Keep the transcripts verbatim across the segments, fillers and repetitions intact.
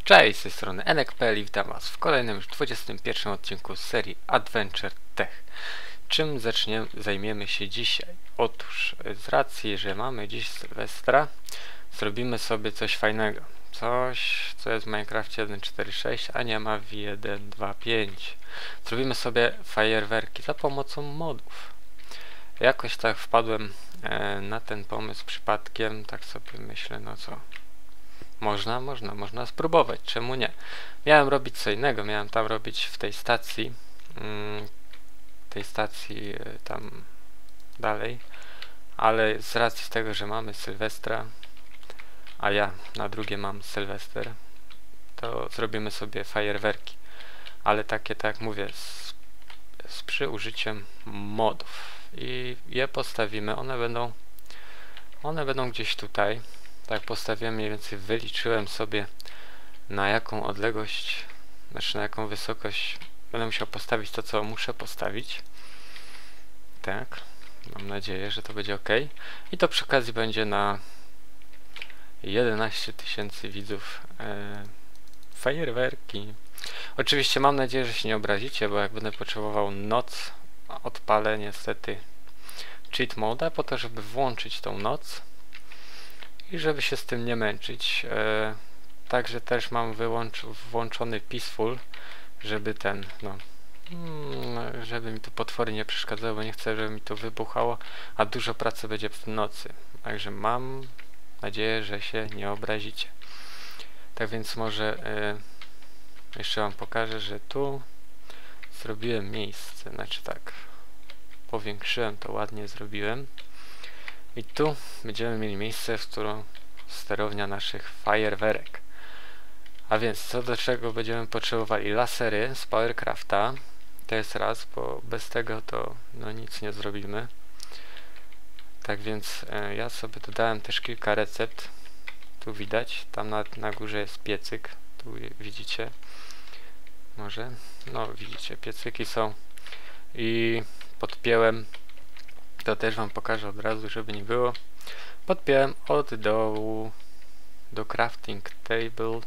Cześć, z tej strony Enek kropka pe el i witam Was w kolejnym już dwudziestym pierwszym odcinku z serii Adventure Tech. Czym zaczniemy, zajmiemy się dzisiaj? Otóż z racji, że mamy dziś Sylwestra, zrobimy sobie coś fajnego. Coś, co jest w Minecrafcie jeden cztery sześć, a nie ma w jeden dwa pięć. Zrobimy sobie fajerwerki za pomocą modów. Jakoś tak wpadłem e, na ten pomysł przypadkiem, tak sobie myślę, no co... Można, można, można spróbować, czemu nie? Miałem robić co innego, miałem tam robić w tej stacji, mm, tej stacji y, tam dalej, ale z racji tego, że mamy Sylwestra, a ja na drugie mam Sylwester, to zrobimy sobie fajerwerki, ale takie, tak jak mówię, z, z przy użyciem modów i je postawimy, one będą, one będą gdzieś tutaj. Tak postawiłem, mniej więcej wyliczyłem sobie, na jaką odległość, znaczy na jaką wysokość będę musiał postawić to, co muszę postawić. Tak, mam nadzieję, że to będzie ok. I to przy okazji będzie na jedenaście tysięcy widzów e, fajerwerki. Oczywiście mam nadzieję, że się nie obrazicie, bo jak będę potrzebował noc, odpalę niestety cheat mode po to, żeby włączyć tą noc i żeby się z tym nie męczyć. E, także też mam wyłącz, włączony peaceful, żeby ten, no, mm, żeby mi tu potwory nie przeszkadzały, bo nie chcę, żeby mi to wybuchało, a dużo pracy będzie w nocy. Także mam nadzieję, że się nie obrazicie. Tak więc może e, jeszcze wam pokażę, że tu zrobiłem miejsce, znaczy tak, powiększyłem to, ładnie zrobiłem. I tu będziemy mieli miejsce, w którą sterownia naszych fajerwerek. A więc co do czego będziemy potrzebowali? Lasery z Powercrafta. To jest raz, bo bez tego to no nic nie zrobimy. Tak więc e, ja sobie dodałem też kilka recept. Tu widać, tam na, na górze jest piecyk. Tu widzicie. Może? No widzicie, piecyki są. I podpięłem, to też wam pokażę od razu, żeby nie było. Podpiąłem od dołu do crafting table.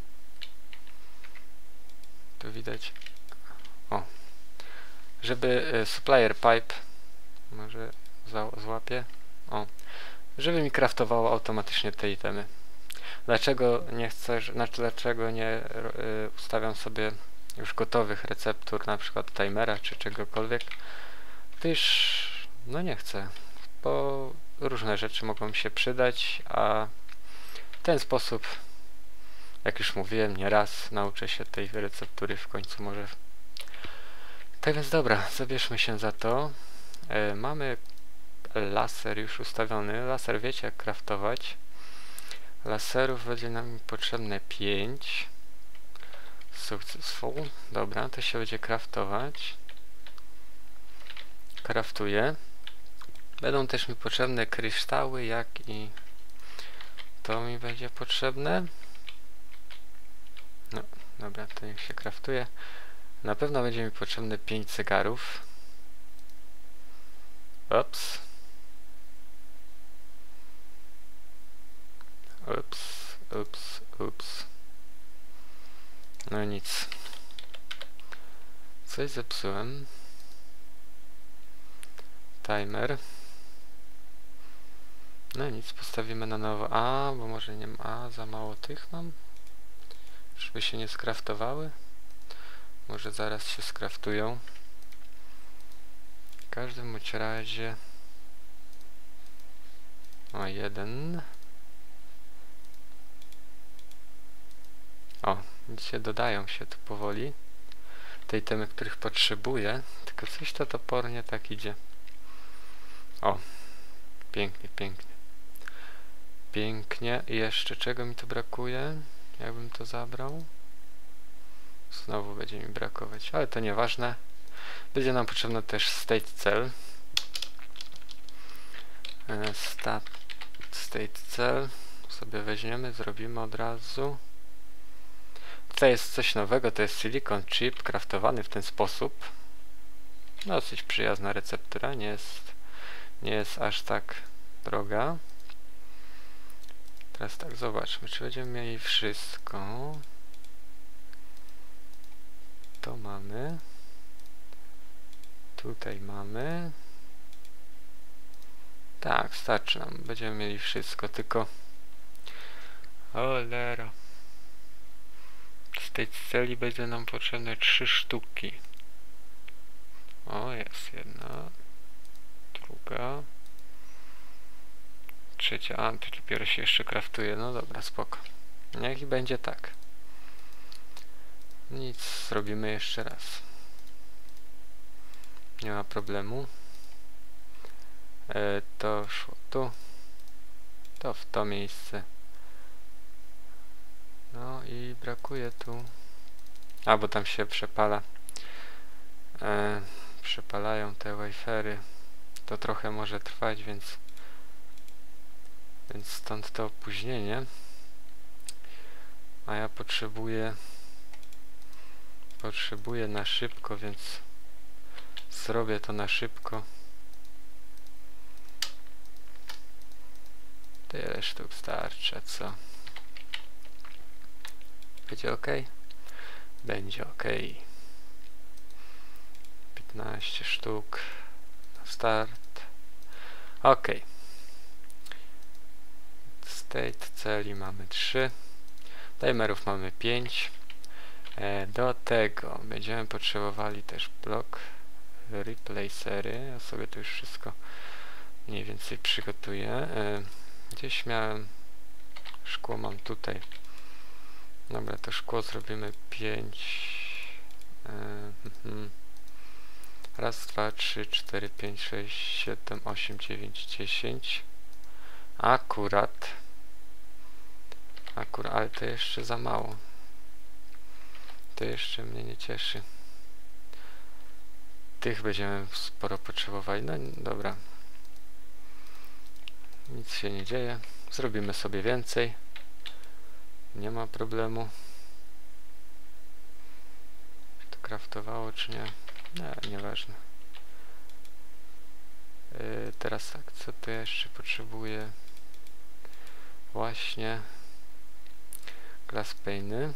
Tu widać. O. Żeby y, supplier pipe, może za, złapię. O. Żeby mi craftowało automatycznie te itemy. Dlaczego nie chcę, znaczy dlaczego nie y, ustawiam sobie już gotowych receptur, na przykład timera czy czegokolwiek? Gdyż no nie chcę, bo różne rzeczy mogą mi się przydać, a w ten sposób, jak już mówiłem nieraz, nauczę się tej receptury w końcu może. Tak więc dobra, zabierzmy się za to. E, mamy laser już ustawiony. Laser wiecie jak craftować. Laserów będzie nam potrzebne pięć. Successful. Dobra, to się będzie craftować. Craftuję. Będą też mi potrzebne kryształy, jak i to mi będzie potrzebne. No, dobra, to niech się kraftuje. Na pewno będzie mi potrzebne pięć zegarów. Ups. Ups, ups, ups. No nic. Coś zepsułem. Timer. No nic, postawimy na nowo. A, bo może nie ma. A, za mało tych mam. Żeby się nie skraftowały. Może zaraz się skraftują. W każdym bądź razie. O, jeden. O, widzicie, dodają się tu powoli. Te itemy, których potrzebuję. Tylko coś to topornie tak idzie. O, pięknie, pięknie. Pięknie. I jeszcze czego mi tu brakuje? Jakbym to zabrał? Znowu będzie mi brakować, ale to nieważne. Będzie nam potrzebna też state cell. Stat, state cell sobie weźmiemy, zrobimy od razu. Tutaj jest coś nowego, to jest silicon chip kraftowany w ten sposób. Dosyć przyjazna receptura, nie jest, nie jest aż tak droga. Teraz tak, zobaczmy, czy będziemy mieli wszystko. mamy. Tutaj mamy. Tak, starczy nam. Będziemy mieli wszystko, tylko... Cholera. Z tej celi będzie nam potrzebne trzy sztuki. O, jest jedna. Druga. Trzecia. A, to dopiero się jeszcze kraftuje. No dobra, spoko. Niech i będzie tak. Nic, zrobimy jeszcze raz. Nie ma problemu. E, to szło tu. To w to miejsce. No i brakuje tu. A, bo tam się przepala. E, przepalają te wafery. To trochę może trwać, więc więc stąd to opóźnienie. A ja potrzebuję potrzebuję na szybko, więc zrobię to na szybko. Tyle sztuk starczy, co? Będzie ok? Będzie ok. piętnaście sztuk na start. Ok. State celi mamy trzy. Timerów mamy pięć. E, do tego będziemy potrzebowali też blok replacery. Ja sobie to już wszystko mniej więcej przygotuję. E, gdzieś miałem szkło, mam tutaj. Dobra, to szkło zrobimy pięć. Raz, dwa, trzy, cztery, pięć, sześć, siedem, osiem, dziewięć, dziesięć. Akurat. Akurat, ale to jeszcze za mało. To jeszcze mnie nie cieszy. Tych będziemy sporo potrzebowali. No dobra. Nic się nie dzieje. Zrobimy sobie więcej. Nie ma problemu. Czy to kraftowało, czy nie? Nie, nieważne. Yy, teraz tak, co tu jeszcze potrzebuję? Właśnie glass pane'y.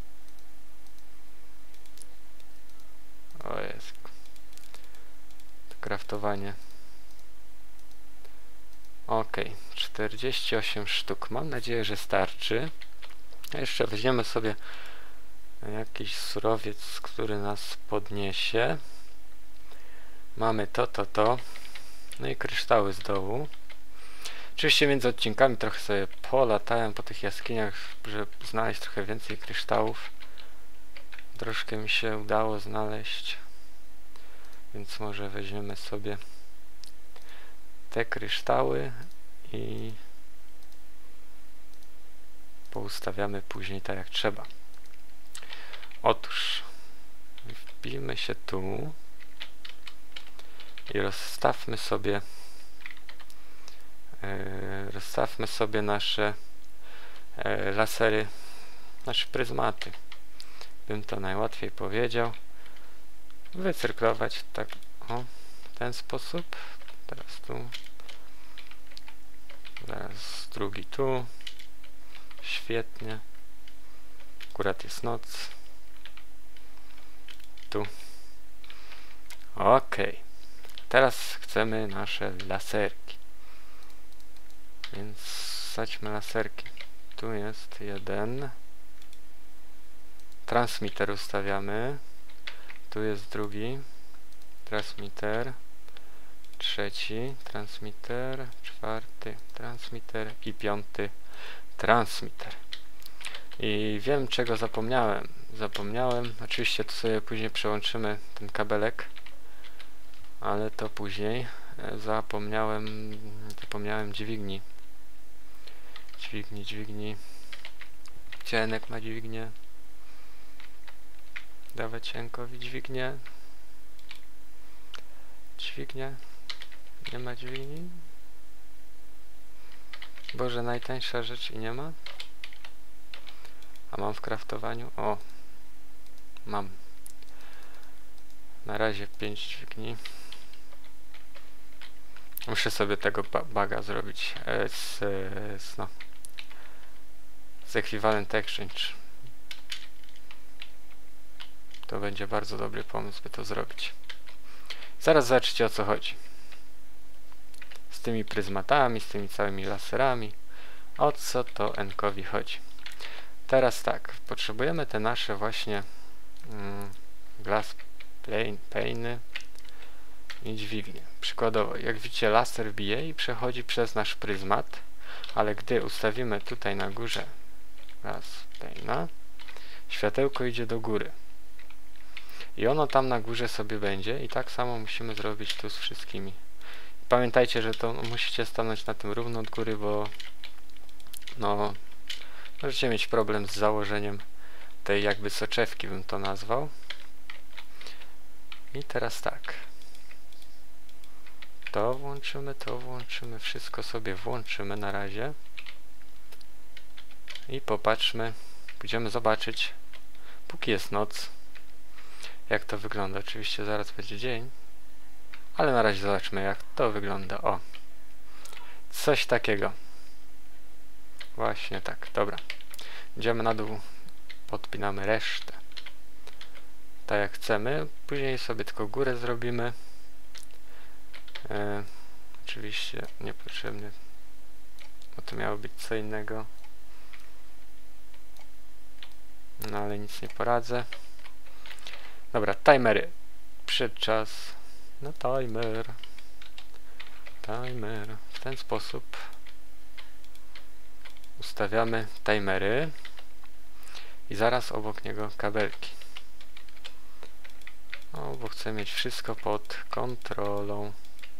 O jest. To kraftowanie. Ok, czterdzieści osiem sztuk. Mam nadzieję, że starczy. A jeszcze weźmiemy sobie jakiś surowiec, który nas podniesie. Mamy to, to, to. No i kryształy z dołu. Oczywiście między odcinkami trochę sobie polatałem po tych jaskiniach, żeby znaleźć trochę więcej kryształów. Troszkę mi się udało znaleźć. Więc może weźmiemy sobie te kryształy i poustawiamy później tak jak trzeba. Otóż wbijmy się tu i rozstawmy sobie yy, rozstawmy sobie nasze yy, lasery, nasze pryzmaty. Bym to najłatwiej powiedział. Wycyrklować tak o, w ten sposób. Teraz tu. Zaraz drugi tu. Świetnie. Akurat jest noc. Tu. Ok. Teraz chcemy nasze laserki. Więc wsadźmy laserki. Tu jest jeden. Transmitter ustawiamy. Tu jest drugi transmitter. Trzeci transmitter. Czwarty transmitter. I piąty transmitter. I wiem, czego zapomniałem. Zapomniałem. Oczywiście tu sobie później przełączymy ten kabelek. Ale to później. Zapomniałem zapomniałem dźwigni. Dźwigni, dźwigni. Cienek ma dźwignię. Dawać Cienkowi dźwignię. Dźwignię. Nie ma dźwigni. Boże, najtańsza rzecz i nie ma. A mam w kraftowaniu. O. Mam. Na razie pięć dźwigni. Muszę sobie tego ba baga zrobić e, z, z no z Equivalent Exchange. To będzie bardzo dobry pomysł, by to zrobić. Zaraz zobaczycie, o co chodzi. Z tymi pryzmatami, z tymi całymi laserami. O co to Enkowi chodzi. Teraz tak, potrzebujemy te nasze właśnie mm, glass pane i dźwignię. Przykładowo, jak widzicie, laser bije i przechodzi przez nasz pryzmat, ale gdy ustawimy tutaj na górze glass pane'a, światełko idzie do góry. I ono tam na górze sobie będzie i tak samo musimy zrobić tu z wszystkimi. Pamiętajcie, że to musicie stanąć na tym równo od góry, bo no możecie mieć problem z założeniem tej jakby soczewki, bym to nazwał. I teraz tak. To włączymy, to włączymy, wszystko sobie włączymy na razie. I popatrzmy, pójdziemy zobaczyć, póki jest noc, jak to wygląda. Oczywiście zaraz będzie dzień, ale na razie zobaczmy, jak to wygląda. O, coś takiego. Właśnie tak, dobra. Idziemy na dół, podpinamy resztę. Tak jak chcemy. Później sobie tylko górę zrobimy. E, oczywiście niepotrzebny, bo to miało być co innego. No ale nic nie poradzę. Dobra, timery. Przyszedł czas na timer. Timer. W ten sposób ustawiamy timery i zaraz obok niego kabelki. O, bo chcę mieć wszystko pod kontrolą.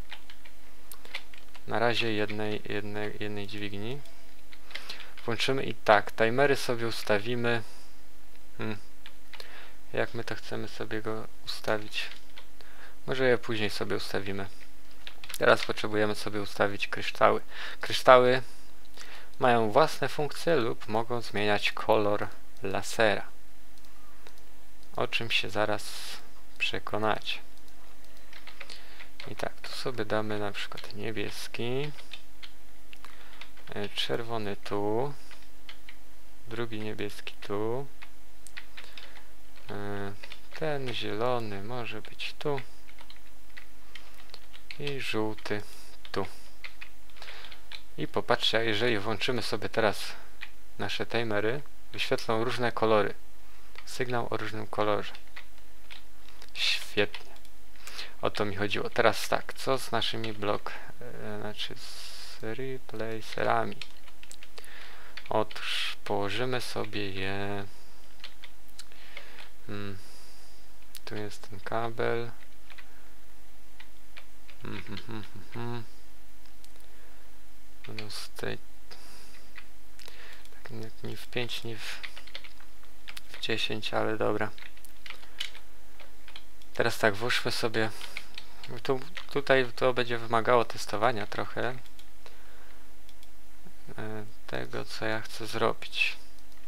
Na razie jednej, jednej, jednej dźwigni. Włączymy i tak, timery sobie ustawimy. Hmm. Jak my to chcemy sobie go ustawić? Może je później sobie ustawimy. Teraz potrzebujemy sobie ustawić kryształy. Kryształy mają własne funkcje lub mogą zmieniać kolor lasera. O czym się zaraz przekonacie. I tak, tu sobie damy na przykład niebieski, czerwony tu, drugi niebieski tu, ten zielony może być tu i żółty tu. I popatrzcie, jeżeli włączymy sobie teraz nasze timery, wyświetlą różne kolory. Sygnał o różnym kolorze. Świetnie. O to mi chodziło. Teraz tak, co z naszymi blok, e, znaczy z replacerami? Otóż położymy sobie je. Hmm. Tu jest ten kabel. Hmm, hmm, hmm, hmm. No z tej, tak nie, nie w pięć, nie w, w dziesięć, ale dobra. Teraz tak, włóżmy sobie. Tu, tutaj to będzie wymagało testowania trochę e, tego, co ja chcę zrobić.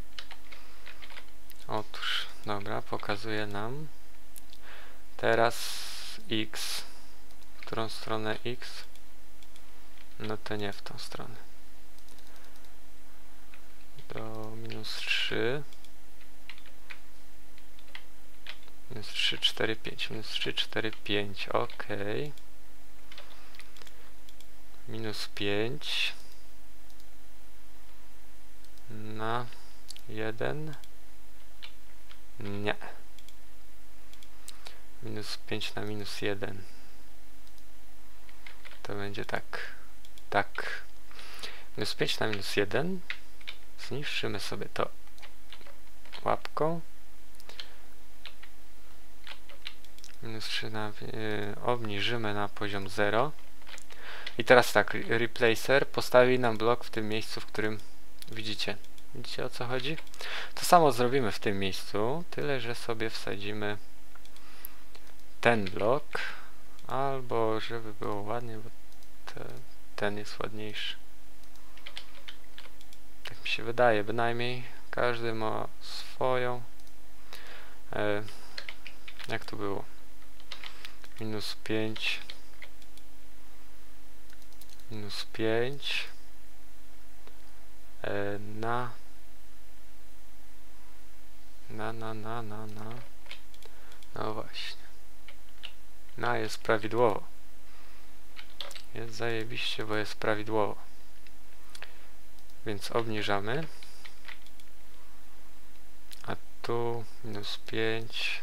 Otóż, dobra, pokazuje nam teraz X. W którą stronę X? No to nie w tą stronę. Do minus trzy. Minus trzy, cztery, pięć. Minus trzy, cztery, pięć. Ok. Minus pięć. Na jeden. Nie. Minus pięć na minus jeden. To będzie tak. Tak. Minus pięć na minus jeden. Zniszczymy sobie to łapką. Minus trzy na, yy, obniżymy na poziom zero. I teraz tak, replacer postawi nam blok w tym miejscu, w którym widzicie. Widzicie, o co chodzi? To samo zrobimy w tym miejscu, tyle że sobie wsadzimy ten blok, albo żeby było ładnie, bo te, ten jest ładniejszy. Tak mi się wydaje, bynajmniej każdy ma swoją. E, jak to było? Minus pięć. Minus pięć. E, na. Na, na, na, na, na. No właśnie. No, jest prawidłowo. Jest zajebiście, bo jest prawidłowo. Więc obniżamy. A tu minus pięć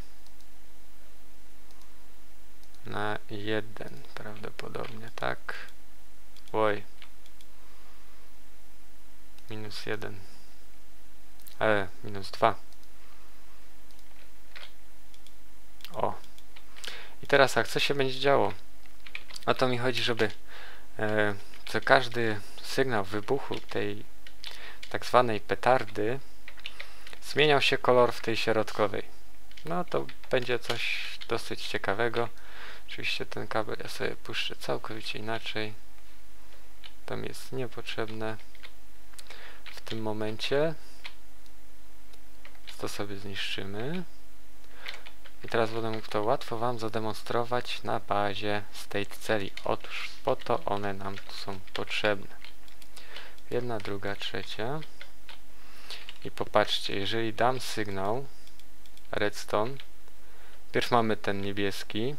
na jeden prawdopodobnie, tak? Oj. Minus jeden. E, minus dwa. O. I teraz jak co się będzie działo? O to mi chodzi, żeby e, co każdy sygnał wybuchu tej tak zwanej petardy zmieniał się kolor w tej środkowej. No to będzie coś dosyć ciekawego. Oczywiście ten kabel ja sobie puszczę całkowicie inaczej. To mi jest niepotrzebne w tym momencie. To sobie zniszczymy. I teraz będę mógł to łatwo Wam zademonstrować na bazie state celi. Otóż po to one nam tu są potrzebne. Jedna, druga, trzecia. I popatrzcie, jeżeli dam sygnał redstone, pierw mamy ten niebieski,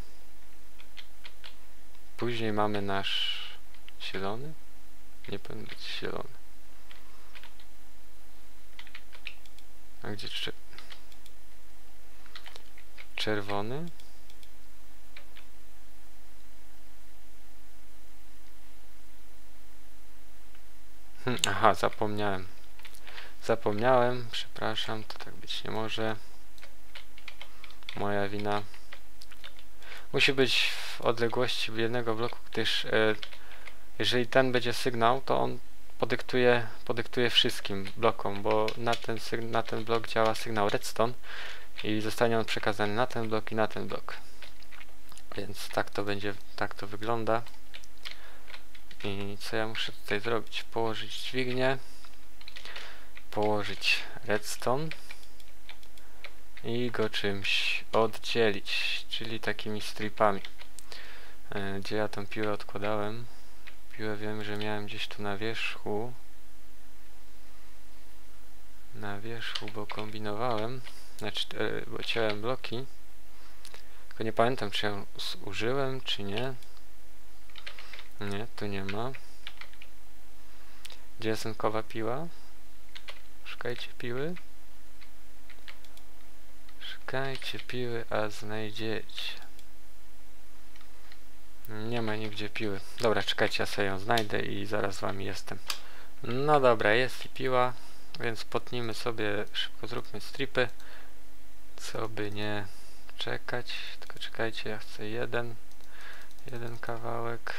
później mamy nasz zielony. Nie powinien być zielony. A gdzie jeszcze? Czerwony. Hm, aha, zapomniałem. Zapomniałem, przepraszam, to tak być nie może. Moja wina. Musi być w odległości jednego bloku, gdyż e, jeżeli ten będzie sygnał, to on podyktuje, podyktuje wszystkim blokom, bo na ten, na ten blok działa sygnał redstone i zostanie on przekazany na ten blok i na ten blok. Więc tak to będzie, tak to wygląda. I co ja muszę tutaj zrobić? Położyć dźwignię, położyć redstone i go czymś oddzielić, czyli takimi stripami. E, gdzie ja tą piłę odkładałem? Piłę wiem, że miałem gdzieś tu na wierzchu. Na wierzchu, bo kombinowałem. Znaczy, e, bo ciąłem bloki. Tylko nie pamiętam, czy ją użyłem, czy nie. Nie, tu nie ma. Gdzie jest synkowa piła? Szukajcie piły. Szukajcie piły, a znajdziecie. Nie ma nigdzie piły. Dobra, czekajcie, ja sobie ją znajdę i zaraz z Wami jestem. No dobra, jest i piła, więc potnijmy sobie, szybko zróbmy stripy. Co by nie czekać, tylko czekajcie, ja chcę jeden. Jeden kawałek.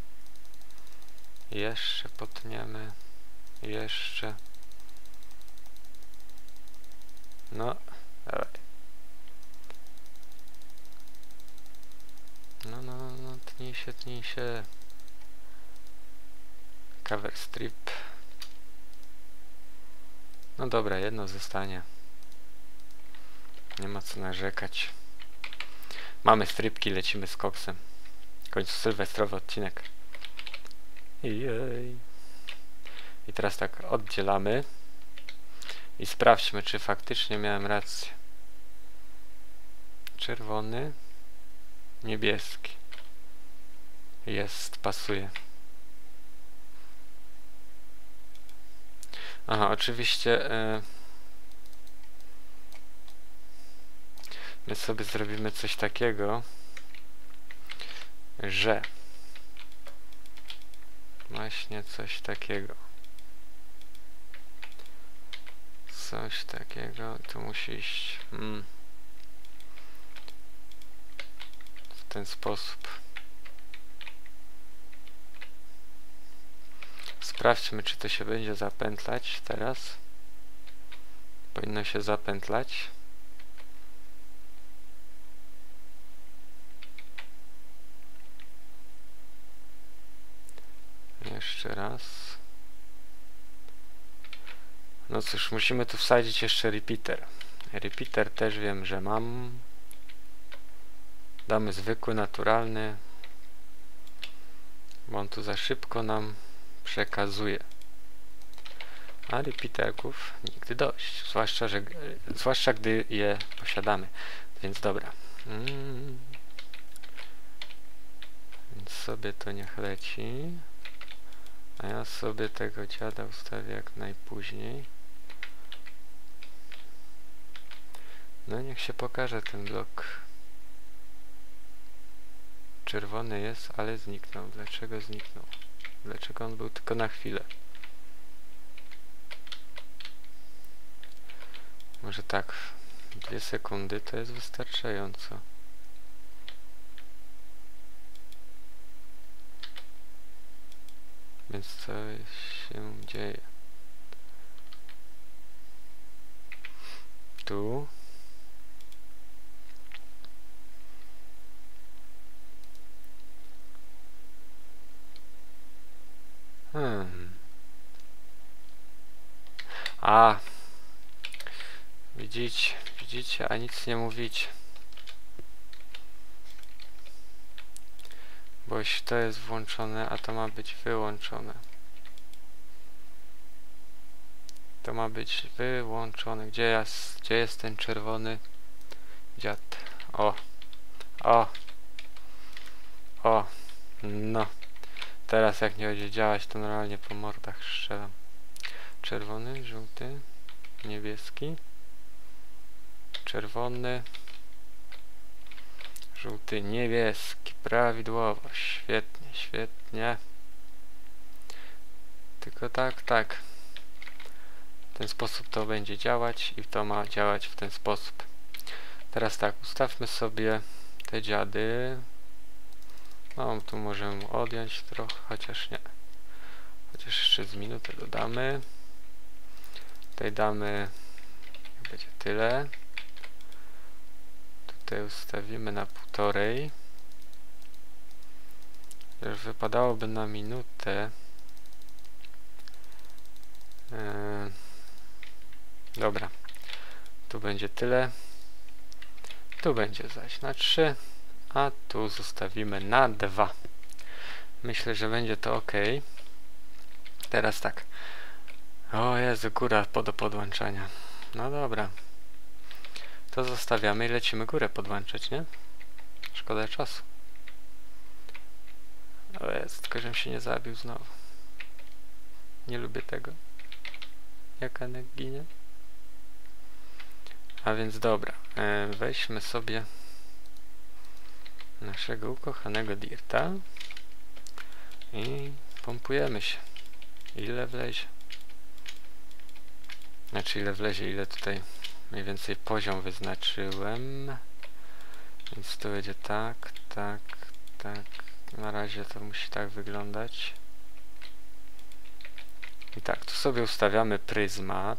Jeszcze potniemy. Jeszcze. No, dawaj. No, no, no, tnij się, tnij się. Cover strip. No dobra, jedno zostanie. Nie ma co narzekać. Mamy stripki, lecimy z koksem. W końcu sylwestrowy odcinek. Jej. I teraz tak oddzielamy. I sprawdźmy, czy faktycznie miałem rację. Czerwony. Niebieski. Jest, pasuje. Aha, oczywiście e, my sobie zrobimy coś takiego, że właśnie coś takiego. Coś takiego. Tu musi iść hmm, w ten sposób. Sprawdźmy, czy to się będzie zapętlać teraz. Powinno się zapętlać. Jeszcze raz. No cóż, musimy tu wsadzić jeszcze repeater. Repeater też wiem, że mam. Damy zwykły, naturalny. Bo on tu za szybko nam przekazuje. A repeaterków nigdy dość. Zwłaszcza, że, zwłaszcza gdy je posiadamy. Więc dobra. Mm. Więc sobie to niech leci. A ja sobie tego dziada ustawię jak najpóźniej. No niech się pokaże ten blok. Czerwony jest, ale zniknął. Dlaczego zniknął? Dlaczego on był tylko na chwilę? Może tak, dwie sekundy to jest wystarczająco. Więc co się dzieje? Tu. Hmm. A. Widzicie, widzicie, a nic nie mówicie. Bo jeśli to jest włączone, a to ma być wyłączone. To ma być wyłączone. Gdzie jest, gdzie jest ten czerwony dziad? O. O. O. No. Teraz jak nie będzie działać, to normalnie po mordach strzelam. Czerwony, żółty, niebieski. Czerwony. Żółty, niebieski. Prawidłowo. Świetnie, świetnie. Tylko tak, tak. W ten sposób to będzie działać i to ma działać w ten sposób. Teraz tak, ustawmy sobie te dziady. No, tu możemy odjąć trochę, chociaż nie. Chociaż jeszcze z minutę dodamy. Tutaj damy, będzie tyle. Tutaj ustawimy na półtorej. Już wypadałoby na minutę. Yy, dobra. Tu będzie tyle. Tu będzie zaś na trzy. A tu zostawimy na dwa. Myślę, że będzie to ok. Teraz tak. O Jezu, góra do podłączania. No dobra. To zostawiamy i lecimy górę podłączać, nie? Szkoda czasu. O jest, tylko żebym się nie zabił znowu. Nie lubię tego. Jak Anek ginie. A więc dobra. E, weźmy sobie naszego ukochanego Dirta i pompujemy się. Ile wlezie. Znaczy ile wlezie, ile tutaj mniej więcej poziom wyznaczyłem. Więc to będzie tak, tak, tak. Na razie to musi tak wyglądać. I tak, tu sobie ustawiamy pryzmat.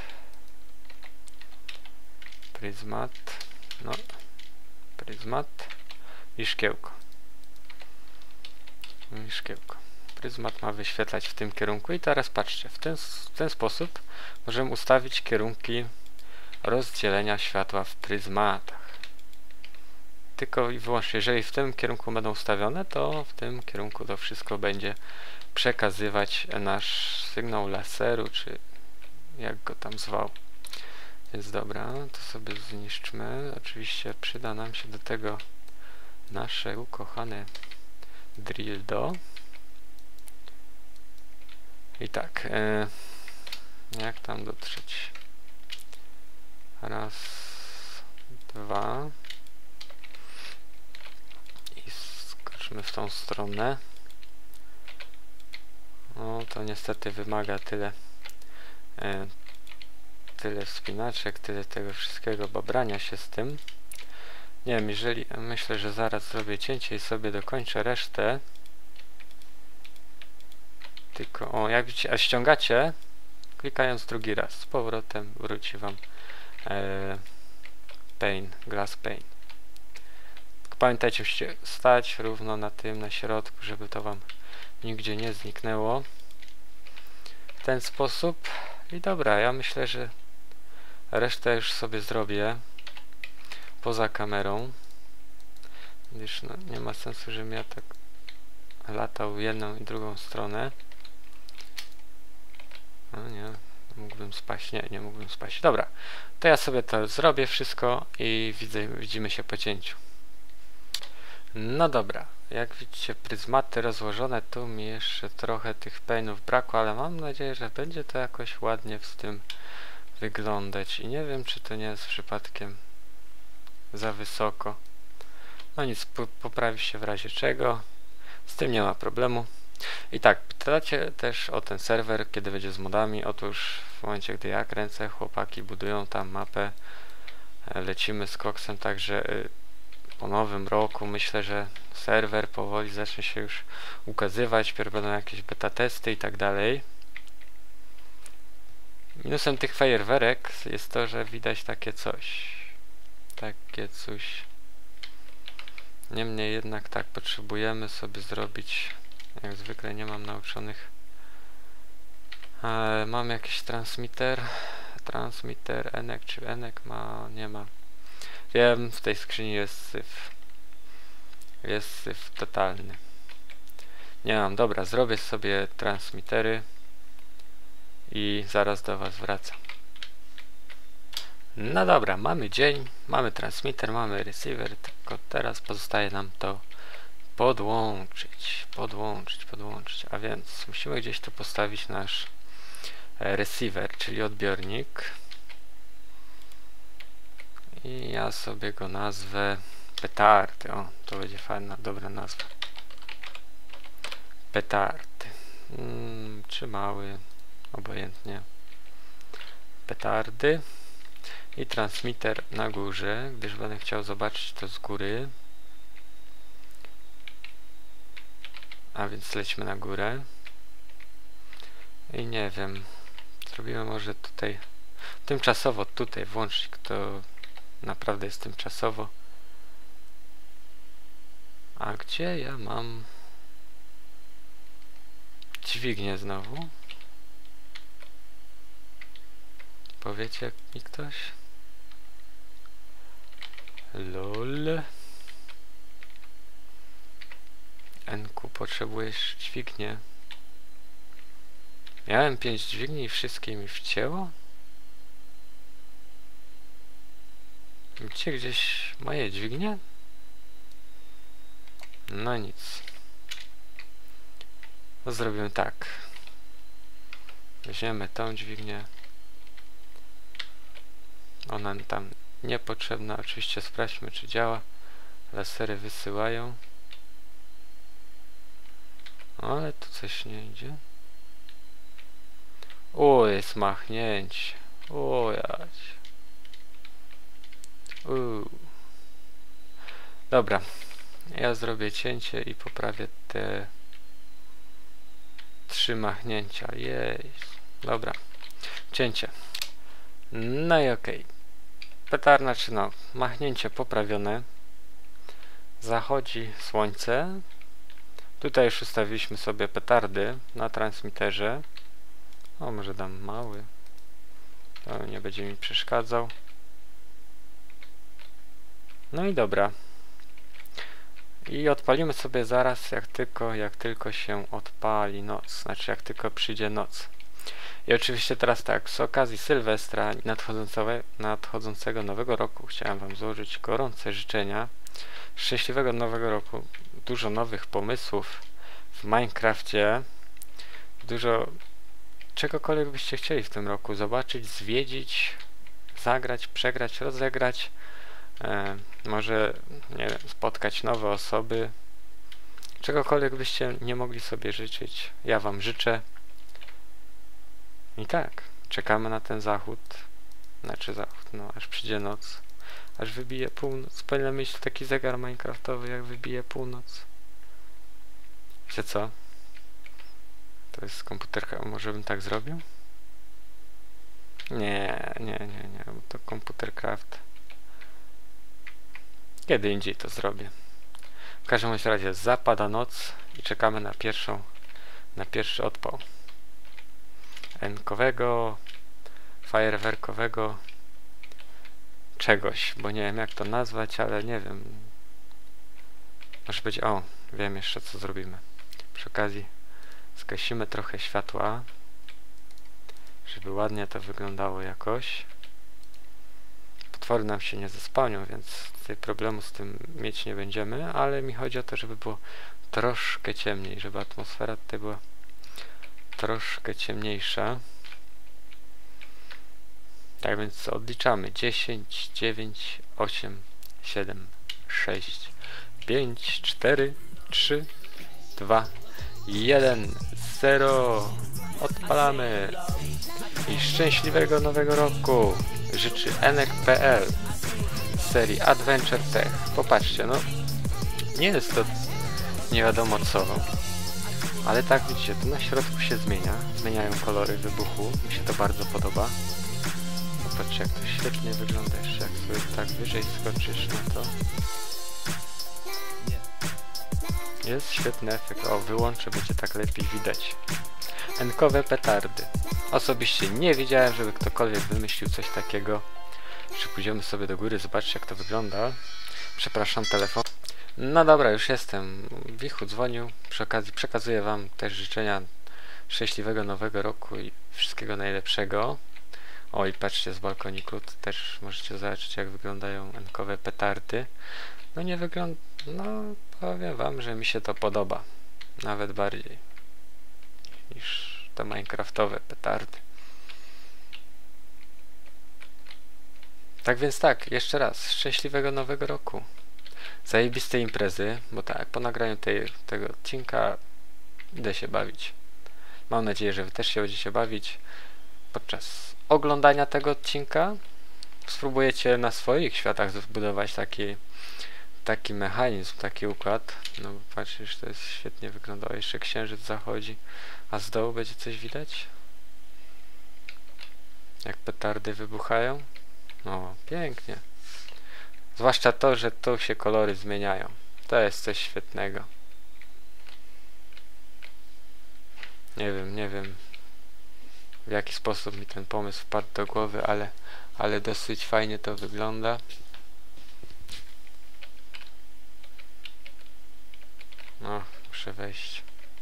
Pryzmat. No. Pryzmat. I szkiełko. I szkiełko. Pryzmat ma wyświetlać w tym kierunku i teraz patrzcie, w ten, w ten sposób możemy ustawić kierunki rozdzielenia światła w pryzmatach. Tylko i wyłącznie, jeżeli w tym kierunku będą ustawione, to w tym kierunku to wszystko będzie przekazywać nasz sygnał laseru, czy jak go tam zwał. Więc dobra, to sobie zniszczmy. Oczywiście przyda nam się do tego nasze ukochane Drildo. I tak, e, jak tam dotrzeć? Raz, dwa. I skoczmy w tą stronę. O, to niestety wymaga tyle e, tyle wspinaczek, tyle tego wszystkiego, babrania się z tym. Nie wiem, jeżeli myślę, że zaraz zrobię cięcie i sobie dokończę resztę. Tylko, o, jak widzicie, a ściągacie, klikając drugi raz, z powrotem wróci wam e, pane, glass pane. Tylko pamiętajcie, musicie stać równo na tym, na środku, żeby to wam nigdzie nie zniknęło. W ten sposób. I dobra, ja myślę, że resztę już sobie zrobię poza kamerą. Gdyż no, nie ma sensu, żebym ja tak latał w jedną i drugą stronę. No nie, Mógłbym spaść? Nie, nie mógłbym spaść. Dobra, to ja sobie to zrobię wszystko i widzę, widzimy się po cięciu. No dobra, jak widzicie, pryzmaty rozłożone, tu mi jeszcze trochę tych penów brakło, ale mam nadzieję, że będzie to jakoś ładnie z tym wyglądać i nie wiem, czy to nie jest przypadkiem za wysoko. No nic, po poprawi się w razie czego, z tym nie ma problemu. I tak, pytacie też o ten serwer, kiedy będzie z modami. Otóż w momencie, gdy ja kręcę, chłopaki budują tam mapę, lecimy z koksem, także po nowym roku myślę, że serwer powoli zacznie się już ukazywać, pierw będą jakieś beta testy i tak dalej. Minusem tych fajerwerek jest to, że widać takie coś. Takie coś. Niemniej jednak tak, potrzebujemy sobie zrobić, jak zwykle nie mam nauczonych. E, mam jakiś transmitter. Transmitter, Enek czy Enek ma, nie ma. Wiem, w tej skrzyni jest syf. Jest syf totalny. Nie mam, dobra, zrobię sobie transmitery i zaraz do was wracam. No dobra, mamy dzień, mamy transmitter, mamy receiver, tylko teraz pozostaje nam to podłączyć, podłączyć, podłączyć, a więc musimy gdzieś tu postawić nasz receiver, czyli odbiornik i ja sobie go nazwę petardy. O, to będzie fajna, dobra nazwa. Petardy. Hmm, czy mały, obojętnie. Petardy. I transmitter na górze, gdyż będę chciał zobaczyć to z góry. A więc lećmy na górę. I nie wiem, zrobimy może tutaj tymczasowo tutaj włącznik, to naprawdę jest tymczasowo. A gdzie ja mam dźwignię znowu? Powiecie mi ktoś? Lol. Enku, potrzebujesz dźwignię. Miałem pięć dźwigni i wszystkie mi wcięło? Gdzie gdzieś moje dźwignie? No nic. To zrobimy tak. Weźmiemy tą dźwignię. Ona tam niepotrzebna. Oczywiście sprawdźmy, czy działa. Lasery wysyłają. Ale tu coś nie idzie. O, jest machnięcie. O, jać. Uuu. Dobra. Ja zrobię cięcie i poprawię te trzy machnięcia. Jej. Dobra. Cięcie. No i okej. Okay. Petarna, czy no, machnięcie poprawione. Zachodzi słońce. Tutaj już ustawiliśmy sobie petardy na transmitterze. O, może dam mały. To nie będzie mi przeszkadzał. No i dobra. I odpalimy sobie zaraz, jak tylko, jak tylko się odpali noc. Znaczy, jak tylko przyjdzie noc. I oczywiście teraz tak, z okazji Sylwestra i nadchodzącego, nadchodzącego nowego roku chciałem wam złożyć gorące życzenia. Szczęśliwego nowego roku. Dużo nowych pomysłów w Minecrafcie. Dużo czegokolwiek byście chcieli w tym roku zobaczyć, zwiedzić, zagrać, przegrać, rozegrać. E, może nie wiem, spotkać nowe osoby. Czegokolwiek byście nie mogli sobie życzyć, ja wam życzę. I tak, czekamy na ten zachód. Znaczy zachód, no aż przyjdzie noc. Aż wybije północ. Powinienem mieć taki zegar minecraftowy, jak wybije północ. Wiecie co? To jest komputerka. Może bym tak zrobił? Nie, nie, nie, nie. To komputercraft. Kiedy indziej to zrobię. W każdym razie zapada noc i czekamy na pierwszą, na pierwszy odpał. Enkowego, fajerwerkowego czegoś, bo nie wiem jak to nazwać, ale nie wiem. Może być, o, wiem jeszcze co zrobimy. Przy okazji zgasimy trochę światła żeby ładnie to wyglądało jakoś. Potwory nam się nie zespałnią, więc tutaj problemu z tym mieć nie będziemy, ale mi chodzi o to, żeby było troszkę ciemniej, żeby atmosfera tutaj była troszkę ciemniejsza. Tak więc odliczamy dziesięć, dziewięć, osiem, siedem, sześć, pięć, cztery, trzy, dwa, jeden, zero. Odpalamy. I szczęśliwego nowego roku życzy Enek kropka pe el z serii Adventure Tech. Popatrzcie, no nie jest to nie wiadomo co, ale tak widzicie, tu na środku się zmienia, zmieniają kolory wybuchu, mi się to bardzo podoba. Popatrzcie, jak to świetnie wygląda, jeszcze jak sobie tak wyżej skoczysz na to. Jest świetny efekt, o wyłączę, będzie tak lepiej widać. Enkowe petardy. Osobiście nie widziałem, żeby ktokolwiek wymyślił coś takiego. Czy pójdziemy sobie do góry, zobaczcie jak to wygląda. Przepraszam, telefon. No dobra, już jestem. Wichu dzwonił. Przy okazji przekazuję wam też życzenia szczęśliwego nowego roku i wszystkiego najlepszego. O i patrzcie z balkoniku, to też możecie zobaczyć jak wyglądają enkowe petardy. No nie wygląda... no powiem wam, że mi się to podoba. Nawet bardziej niż te minecraftowe petardy. Tak więc tak, jeszcze raz, szczęśliwego nowego roku. Zajebistej imprezy, bo tak, po nagraniu tej, tego odcinka idę się bawić. Mam nadzieję, że wy też się będziecie bawić podczas oglądania tego odcinka. Spróbujecie na swoich światach zbudować taki taki mechanizm, taki układ. No patrzysz, to jest świetnie wyglądało. Jeszcze księżyc zachodzi, a z dołu będzie coś widać? Jak petardy wybuchają? No, pięknie. Zwłaszcza to, że tu się kolory zmieniają. To jest coś świetnego. Nie wiem, nie wiem w jaki sposób mi ten pomysł wpadł do głowy, ale, ale dosyć fajnie to wygląda. No, muszę wejść.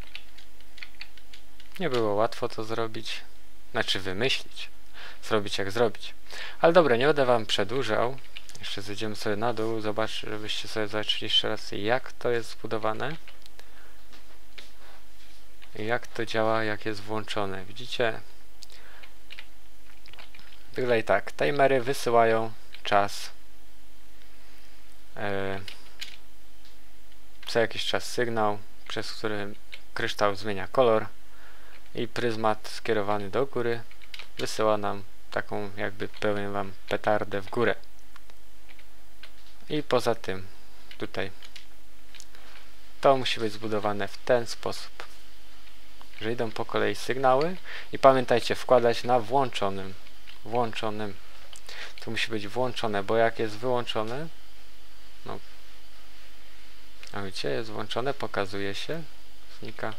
Nie było łatwo to zrobić. Znaczy wymyślić. Zrobić jak zrobić. Ale dobra, nie będę wam przedłużał. Jeszcze zejdziemy sobie na dół. Zobaczcie, żebyście sobie zobaczyli jeszcze raz jak to jest zbudowane. I jak to działa, jak jest włączone. Widzicie? Wygląda tak. Timery wysyłają czas. Yy. Co jakiś czas sygnał, przez który kryształ zmienia kolor i pryzmat skierowany do góry wysyła nam taką, jakby powiem wam, petardę w górę. I poza tym tutaj to musi być zbudowane w ten sposób, że idą po kolei sygnały i pamiętajcie wkładać na włączonym włączonym to musi być włączone, bo jak jest wyłączone, no a widzicie, jest włączone, pokazuje się, znika.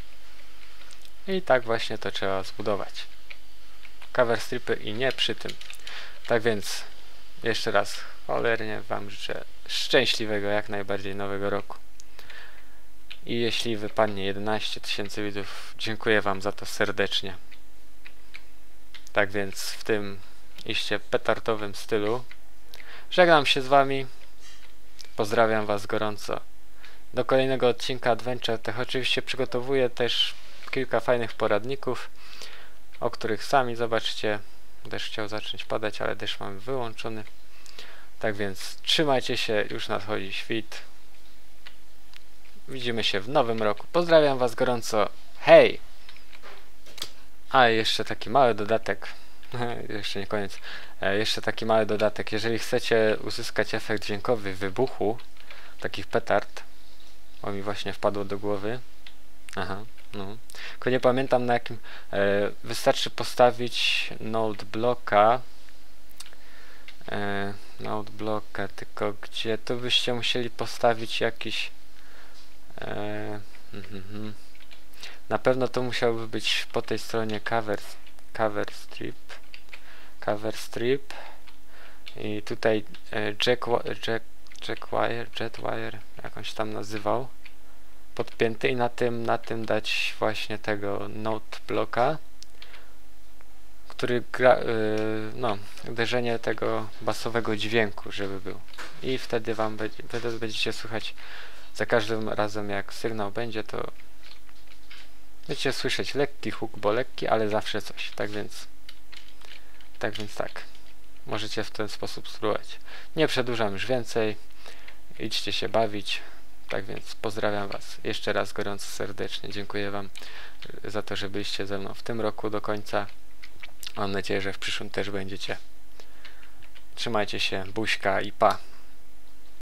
I tak właśnie to trzeba zbudować. Cover stripy i nie przy tym. Tak więc jeszcze raz cholernie wam życzę szczęśliwego jak najbardziej nowego roku. I jeśli wypadnie jedenaście tysięcy widzów, dziękuję wam za to serdecznie. Tak więc w tym iście petardowym stylu żegnam się z wami. Pozdrawiam was gorąco. Do kolejnego odcinka Adventure Tech oczywiście przygotowuję też kilka fajnych poradników, o których sami zobaczycie. Deszcz chciał zacząć padać, ale deszcz mamy wyłączony. Tak więc trzymajcie się, już nadchodzi świt. Widzimy się w nowym roku. Pozdrawiam was gorąco. Hej! A jeszcze taki mały dodatek. Jeszcze nie koniec. E, jeszcze taki mały dodatek. Jeżeli chcecie uzyskać efekt dźwiękowy wybuchu takich petard, o mi właśnie wpadło do głowy. Aha, no. Tylko nie pamiętam na jakim. E, wystarczy postawić node blocka. E, node blocka, tylko gdzie tu byście musieli postawić jakiś. E, mm, na pewno to musiałby być po tej stronie cover, cover strip. Cover strip. I tutaj e, jack, jack, jackwire, jetwire, jakąś tam nazywał. Podpięty i na tym, na tym dać właśnie tego node blocka. który gra, yy, no, uderzenie tego basowego dźwięku, żeby był. I wtedy wam będzie, wtedy będziecie słychać za każdym razem, jak sygnał będzie, to będziecie słyszeć lekki huk, bo lekki, ale zawsze coś. Tak więc, tak więc tak. Możecie w ten sposób spróbować. Nie przedłużam już więcej. Idźcie się bawić. Tak więc pozdrawiam was jeszcze raz gorąco serdecznie. Dziękuję wam za to, że byliście ze mną w tym roku do końca. Mam nadzieję, że w przyszłym też będziecie. Trzymajcie się, buźka i pa.